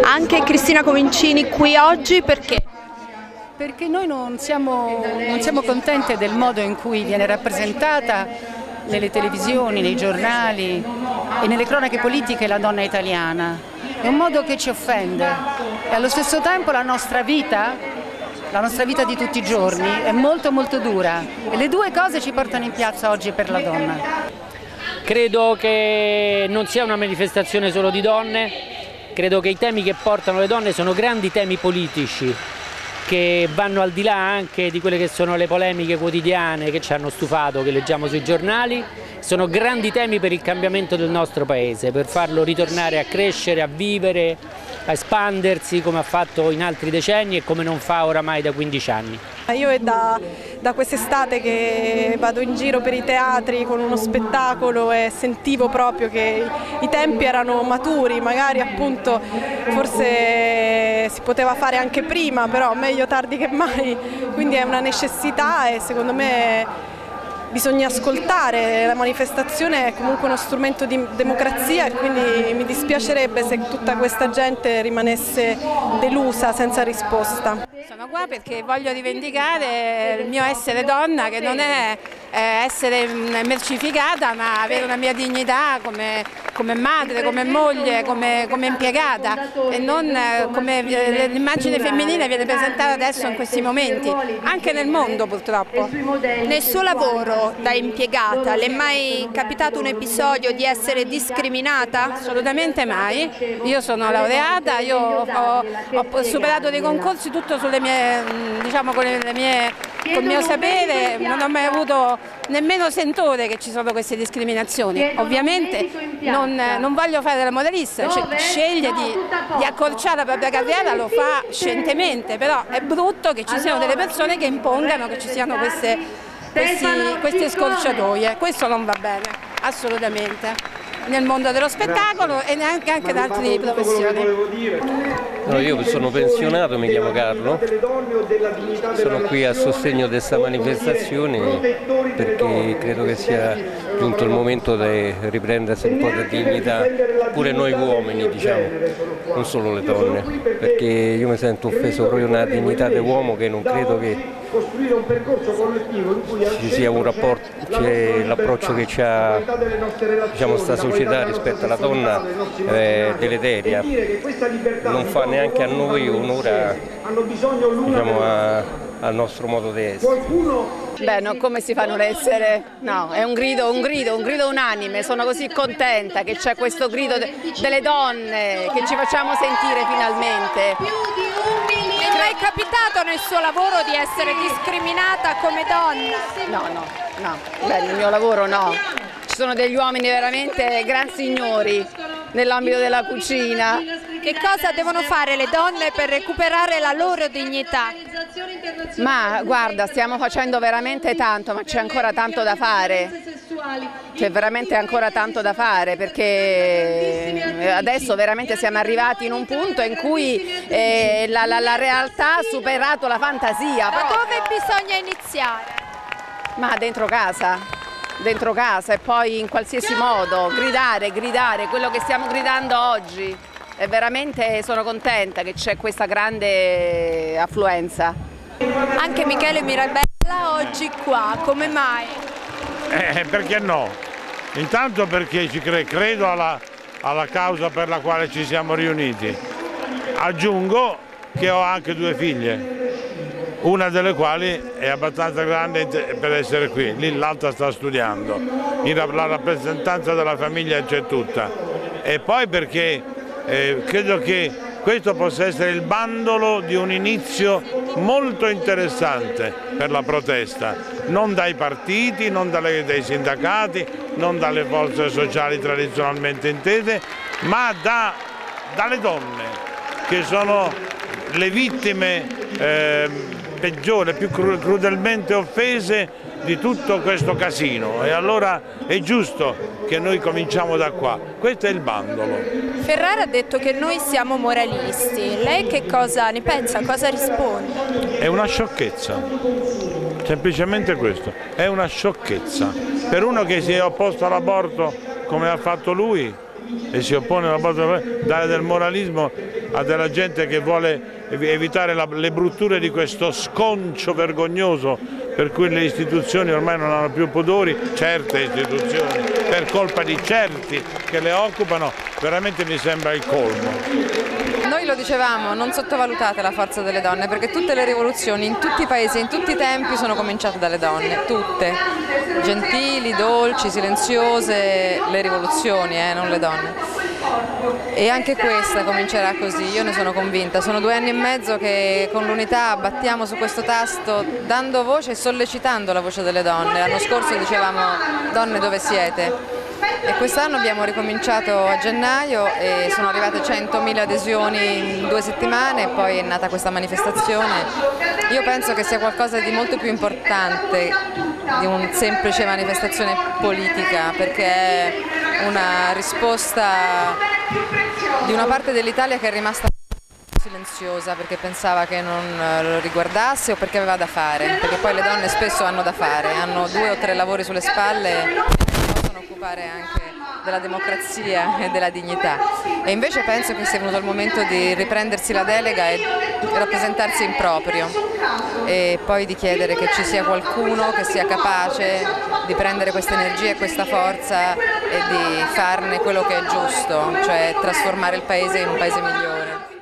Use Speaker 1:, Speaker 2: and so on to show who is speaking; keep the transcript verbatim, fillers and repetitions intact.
Speaker 1: Anche Cristina Comincini qui oggi perché?
Speaker 2: Perché noi non siamo, non siamo contenti del modo in cui viene rappresentata nelle televisioni, nei giornali e nelle cronache politiche la donna italiana. È un modo che ci offende e allo stesso tempo la nostra vita, la nostra vita di tutti i giorni è molto molto dura e le due cose ci portano in piazza oggi per la donna.
Speaker 3: Credo che non sia una manifestazione solo di donne, credo che i temi che portano le donne sono grandi temi politici che vanno al di là anche di quelle che sono le polemiche quotidiane che ci hanno stufato, che leggiamo sui giornali. Sono grandi temi per il cambiamento del nostro Paese, per farlo ritornare a crescere, a vivere, a espandersi come ha fatto in altri decenni e come non fa oramai da quindici anni.
Speaker 4: Io è da, da quest'estate che vado in giro per i teatri con uno spettacolo e sentivo proprio che i tempi erano maturi, magari appunto forse si poteva fare anche prima, però meglio tardi che mai, quindi è una necessità e secondo me bisogna ascoltare. La manifestazione è comunque uno strumento di democrazia e quindi mi dispiacerebbe se tutta questa gente rimanesse delusa senza risposta.
Speaker 5: Sono qua perché voglio rivendicare il mio essere donna, che non è eh, essere mercificata, ma avere una mia dignità come, come madre, come moglie, come, come impiegata e non eh, come l'immagine femminile viene presentata adesso in questi momenti, anche nel mondo purtroppo.
Speaker 1: Nel suo lavoro da impiegata le è mai capitato un episodio di essere discriminata?
Speaker 5: Assolutamente mai. Io sono laureata, io ho, ho superato dei concorsi tutto sulle mie, diciamo, con le mie, col mio sapere, non ho mai avuto nemmeno sentore che ci sono queste discriminazioni. Ovviamente non, non voglio fare la moralista, cioè, sceglie di, di accorciare la propria carriera, lo fa scientemente, però è brutto che ci siano delle persone che impongano che ci siano queste, questi, queste scorciatoie. Questo non va bene, assolutamente, nel mondo dello spettacolo e neanche anche in altre professioni.
Speaker 6: No, io sono pensionato, mi chiamo Carlo, sono qui a sostegno di questa manifestazione perché credo che sia giunto il momento di riprendersi un po' di dignità, pure noi uomini, diciamo, non solo le donne, perché io mi sento offeso proprio nella dignità dell'uomo, che non credo che ci sia un rapporto, c'è l'approccio che c'ha, diciamo, sta società rispetto alla donna è deleteria, non fa neanche a noi onore, diciamo, a, al nostro modo di essere.
Speaker 7: Beh, no, come si fa a non essere? No, è un grido, un grido, un grido unanime, sono così contenta che c'è questo grido de delle donne, che ci facciamo sentire finalmente.
Speaker 1: Le è mai capitato nel suo lavoro di essere discriminata come donna?
Speaker 7: No, no, no, beh, nel mio lavoro no. Ci sono degli uomini veramente gran signori nell'ambito della cucina.
Speaker 1: Che cosa devono fare le donne per recuperare la loro dignità?
Speaker 7: Ma guarda, stiamo facendo veramente tanto, ma c'è ancora tanto da fare. C'è veramente ancora tanto da fare, perché adesso veramente siamo arrivati in un punto in cui eh, la, la, la realtà ha superato la fantasia.
Speaker 1: Da dove bisogna iniziare?
Speaker 7: Ma dentro casa. Dentro casa e poi in qualsiasi modo, gridare, gridare, quello che stiamo gridando oggi. E veramente sono contenta che c'è questa grande affluenza.
Speaker 1: Anche Michele Mirabella oggi qua, come mai?
Speaker 8: Eh, perché no? Intanto perché ci cre credo alla, alla causa per la quale ci siamo riuniti. Aggiungo che ho anche due figlie, una delle quali è abbastanza grande per essere qui, lì l'altra sta studiando. La rappresentanza della famiglia c'è tutta. E poi perché eh, credo che questo possa essere il bandolo di un inizio molto interessante per la protesta, non dai partiti, non dalle, dai sindacati, non dalle forze sociali tradizionalmente intese, ma da, dalle donne, che sono le vittime eh, peggiori, più cru crudelmente offese di tutto questo casino, e allora è giusto che noi cominciamo da qua. Questo è il bandolo.
Speaker 1: Ferrara ha detto che noi siamo moralisti, lei che cosa ne pensa, cosa risponde?
Speaker 8: È una sciocchezza, semplicemente questo, è una sciocchezza. Per uno che si è opposto all'aborto come ha fatto lui, e si oppone alla porta, dare del moralismo a della gente che vuole evitare la, le brutture di questo sconcio vergognoso per cui le istituzioni ormai non hanno più pudori, certe istituzioni, per colpa di certi che le occupano, veramente mi sembra il colmo.
Speaker 9: Noi lo dicevamo, non sottovalutate la forza delle donne, perché tutte le rivoluzioni in tutti i paesi, in tutti i tempi sono cominciate dalle donne, tutte, gentili, dolci, silenziose, le rivoluzioni, eh, non le donne. E anche questa comincerà così, io ne sono convinta. Sono due anni e mezzo che con l'unità battiamo su questo tasto, dando voce e sollecitando la voce delle donne. L'anno scorso dicevamo donne dove siete? E quest'anno abbiamo ricominciato a gennaio e sono arrivate centomila adesioni in due settimane e poi è nata questa manifestazione. Io penso che sia qualcosa di molto più importante di una semplice manifestazione politica, perché è una risposta di una parte dell'Italia che è rimasta silenziosa perché pensava che non lo riguardasse o perché aveva da fare, perché poi le donne spesso hanno da fare, hanno due o tre lavori sulle spalle e possono occupare anche della democrazia e della dignità. E invece penso che sia venuto il momento di riprendersi la delega e rappresentarsi in proprio e poi di chiedere che ci sia qualcuno che sia capace di prendere questa energia e questa forza e di farne quello che è giusto, cioè trasformare il paese in un paese migliore.